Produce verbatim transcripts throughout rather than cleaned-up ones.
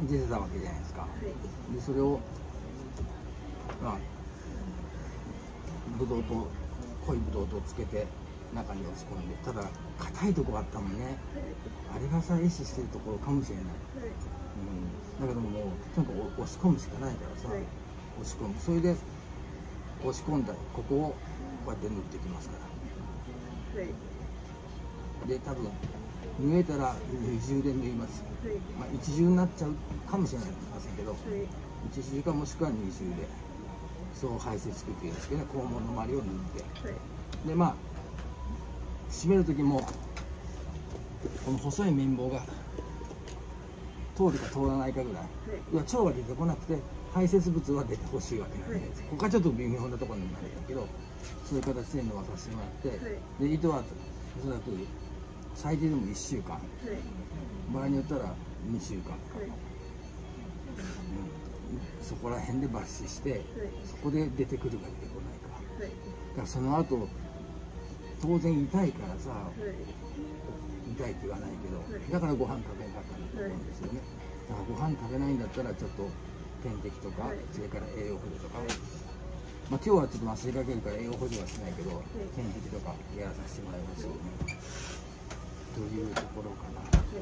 出てたわけじゃないですか。 はい、 でそれをまあブドウと濃いブドウとつけて中に押し込んで、ただ硬いとこあったもんね、 はい、 あれがさ壊死してるところかもしれない、 はい、 うん、だけどもうとにかく押し込むしかないからさ、 はい、 押し込む、それで押し込んだここをこうやって塗っていきますから、 はい、 で多分縫えたら二重で縫います、 はい、 まあ、一重になっちゃうかもしれませんけど、 はい、 一重かもしくは二重でそう排泄区っていうんですけどね、肛門の周りを塗って、 はい、 でまあ締める時もこの細い綿棒が通るか通らないかぐらい、要は腸が出てこなくて排泄物は出てほしいわけなんで、はい、ここはちょっと微妙なところになるんだけど、そういう形で伸ばさせてもらって、はい、で糸はおそらく最低でもいっしゅうかん、はい、場合によったらにしゅうかん、はい、うん、そこら辺で抜歯して、はい、そこで出てくるか出てこないか、はい、だからその後当然痛いからさ、はい、痛いって言わないけど、はい、だからご飯食べなかったんだと思うんですよね、だからご飯食べないんだったらちょっと点滴とか、はい、それから栄養補助とか、まあ、今日はちょっと忘れかけるから栄養補助はしないけど、はい、点滴とかやらさせてもらいますよね、というところかな。はい、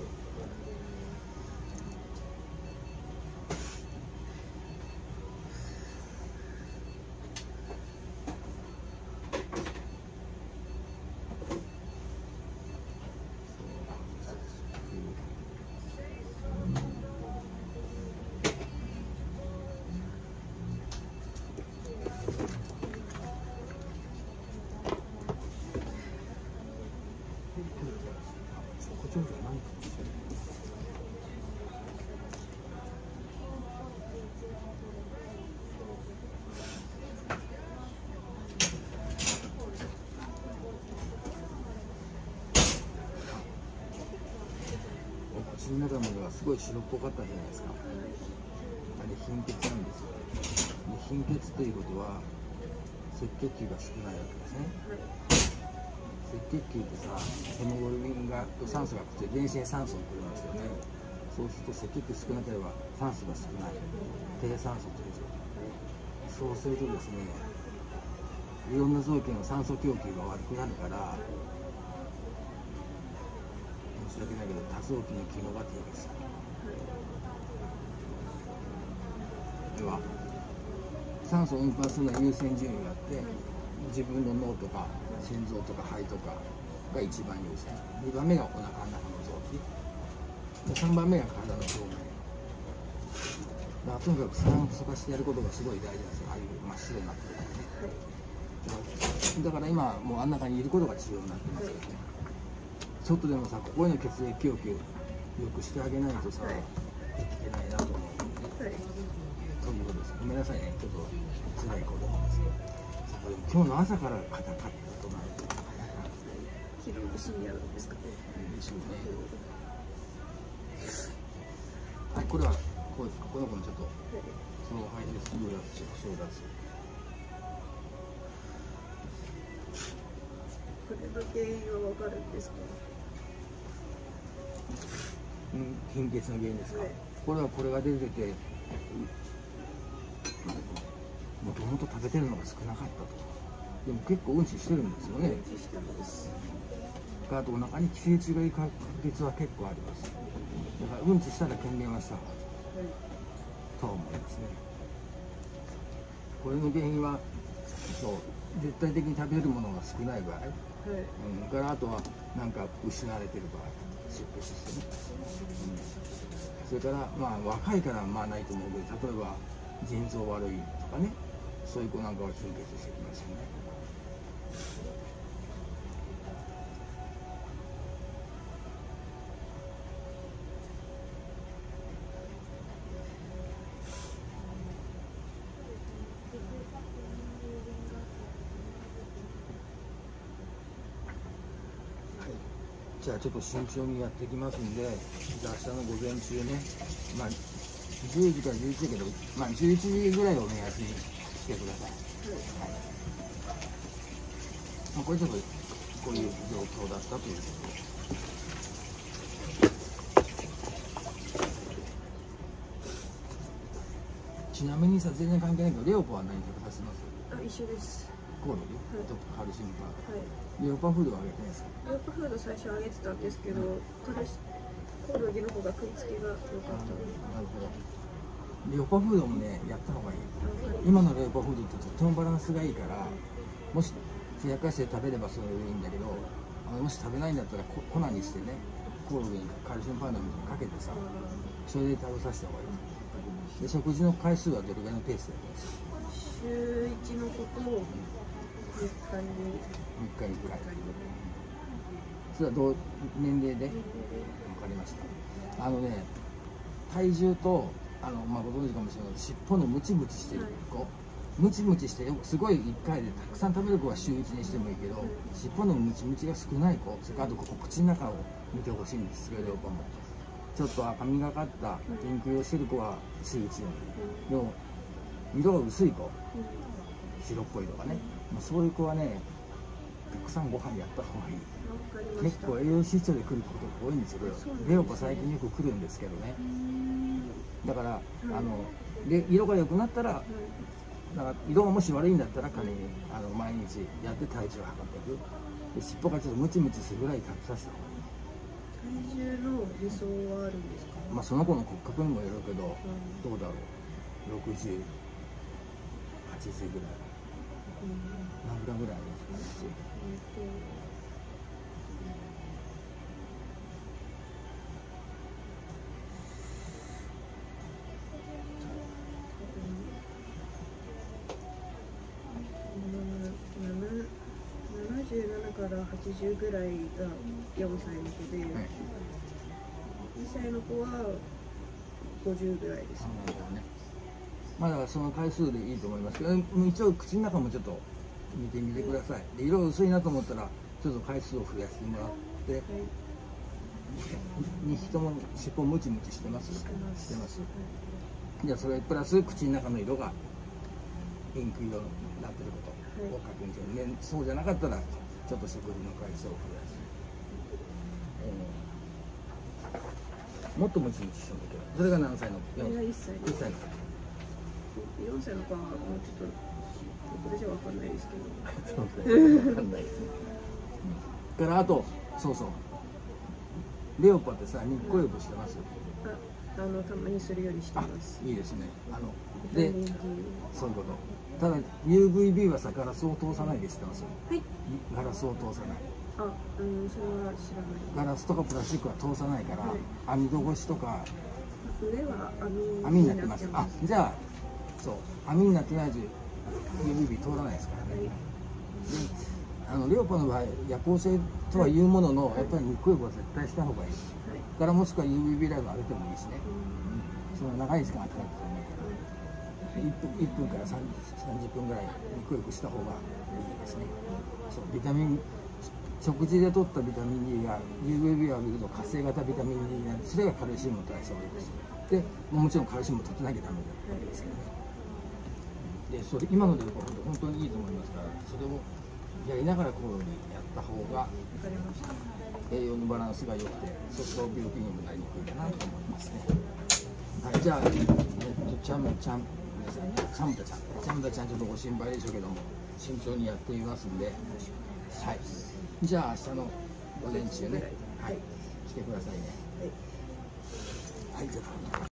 口の中まではすごい白っぽかったじゃないですか。あれ貧血なんですよ。で貧血ということは赤血球が少ないわけですね。赤血球ってさ、ヘモグロビンが酸素がくっついて全身酸素を送りますよね。そうすると赤血球少なければ酸素が少ない、低酸素という状態。そうするとですね、いろんな臓器の酸素供給が悪くなるから、申し訳ないけど多臓器の機能が低下する。では酸素を運搬するのは優先順位があって、自分の脳とか心臓とか肺とかが一番優先、にばんめがお腹の中の臓器で、さんばんめが体の表面だから、とにかく酸素化してやることがすごい大事なんですよ。ああいう真っ白になってるからね。だから今もうあん中にいることが重要になってますよね。ちょっとでもさ、ここへの血液供給よくしてあげないとさ、できてないなと思うので、はい、ということです。ごめんなさいね、ちょっと辛いことなんですけど、でも今日の朝から硬かったとなるとなかなか昼の深夜なんですかね。 でしょうね。はい、これはこうですか。この子のちょっと、はい、その肺ですぐ脱小脱。 これの原因はわかるんですか。 うん、貧血の原因ですか。はい、これはこれが出てて、もともと食べてるのが少なかったと。でも結構うんちしてるんですよね。 うんちしてます。 あとお腹に寄生虫がいる確率は結構あります。だからうんちしたら検便はした方がいい、はい、と思いますね。これの原因はそう絶対的に食べれるものが少ない場合、はい、うん、からあとはなんか失われてる場合、出血してね、うん、それからまあ若いからまあないと思うけど、例えば腎臓悪いとかね、そういう子なんかは貧血してきますよね。じゃあちょっと慎重にやっていきますんで、じゃあ明日の午前中ね、まあじゅうじからじゅういちじだけど、まあじゅういちじぐらいを目安にしてください。はい、まあ、これちょっとこういう状況だったということで。 ちなみにさ、全然関係ないけど、レオパは何食べさせてます？ あ、一緒です。 コオロギ、 はいとカルシウムパはい。 ウダー。レオパフードはあげてないですか？ レオパフード最初あげてたんですけど、カルシコオロギの方が食いつきが良かったので。 なるほど。レオパフードもね、やった方がいい。 あ、はい。 今のレオパフードってとってもバランスがいいから、もしふやかして食べればそれでいいんだけど、あのもし食べないんだったらこ粉にしてね、コオロギにカルシウムパウダーみたいにかけてさ、それで食べさせた方がいい。で、食事の回数はどれぐらいのペースでやります？ 週一のことをみっかにみっかにいっかい。それはどう年齢で？わかりました。あのね、体重とあのまあご存知かもしれないけど、尻尾のムチムチしてる子、ムチムチしてすごいいっかいでたくさん食べる子は週いちにしてもいいけど、尻尾のムチムチが少ない子、それからあとここ口の中を見てほしいんです。それでオパもちょっと赤みがかったピンク色してる子は週いちでもいい。でも色が薄い子、白っぽいとかね、まあ、そういう子はね、たくさんご飯やった方がいい。 わかりました。 結構栄養失調で来ることが多いんですよ。レオパ最近よく来るんですけどね。だから、あので色が良くなったら、だから色がもし悪いんだったら仮にあの毎日やって体重を測っていく。で、尻尾がちょっとムチムチするぐらい食べさせた方がいい。 体重の理想はあるんですか？ まあその子の骨格にもよるけど、どうだろう、ろくじゅう、はちじゅうぐらい、何グラムぐらいありますかね。 ななじゅうななからはちじゅうぐらいがよんさいの子で、 はい、 にさいの子はごじゅうぐらいですね。 まあだからその回数でいいと思いますけど、一応口の中もちょっと見てみてください。で、色薄いなと思ったらちょっと回数を増やしてもらって、 はい、 にひとも尻尾ムチムチしてます？ してます。 してます。じゃあそれプラス口の中の色がピンク色になってることを確認して、ね、そうじゃなかったらちょっと食事の回数を増やす。もっとムチムチしてもいいけど、それが何歳の？ それがいっさいです。 いっさいの。 よんさいの子はもうちょっとこれじゃわかんないですけど。 そうかんないですね。からあと、そうそう。レオパってさ、日光浴してます？ あ、あのたまにするようにしてます。 いいですね。あので、 ビタミン D そういうこと。ただ ユーブイビー はさ、ガラスを通さないで知ってます？ はい。 ガラスを通さない。 あ、うん、それは知らない。 ガラスとかプラスチックは通さないから、 はい、 網戸越しとか上は網網になってます。あ、じゃあそう、網になってないと ユーブイビー 通らないですからね。はい、で、あのレオパの場合、夜行性とはいうものの、はい、やっぱり日光浴は絶対した方がいい。はい、からもしくは ユーブイビー ライト当ててもいいしね。うん、その長い時間当てなくてもいいから、いっぷん、いっぷんからさんじゅっぷんぐらい日光浴した方がいいですね。そう、ビタミン食事で取ったビタミン D が ユーブイビー を浴びると活性型ビタミン D になる。それがカルシウムの代謝を良くする。で、もちろんカルシウムを取ってなきゃダメだったんですけどね。で、それ今ので本当にいいと思いますから、それをやりながらコオロギやった方が栄養のバランスが良くて、そうすると病気にもなりにくいかなと思いますね。はい、じゃあ、えっと、ちゃんちゃん、皆さん、ちゃんたちゃん、ちゃんたちゃんちょっとご心配でしょうけども、慎重にやってみますんで、はい。じゃあ明日の午前中ね、はい、来てくださいね。はい、じゃあ。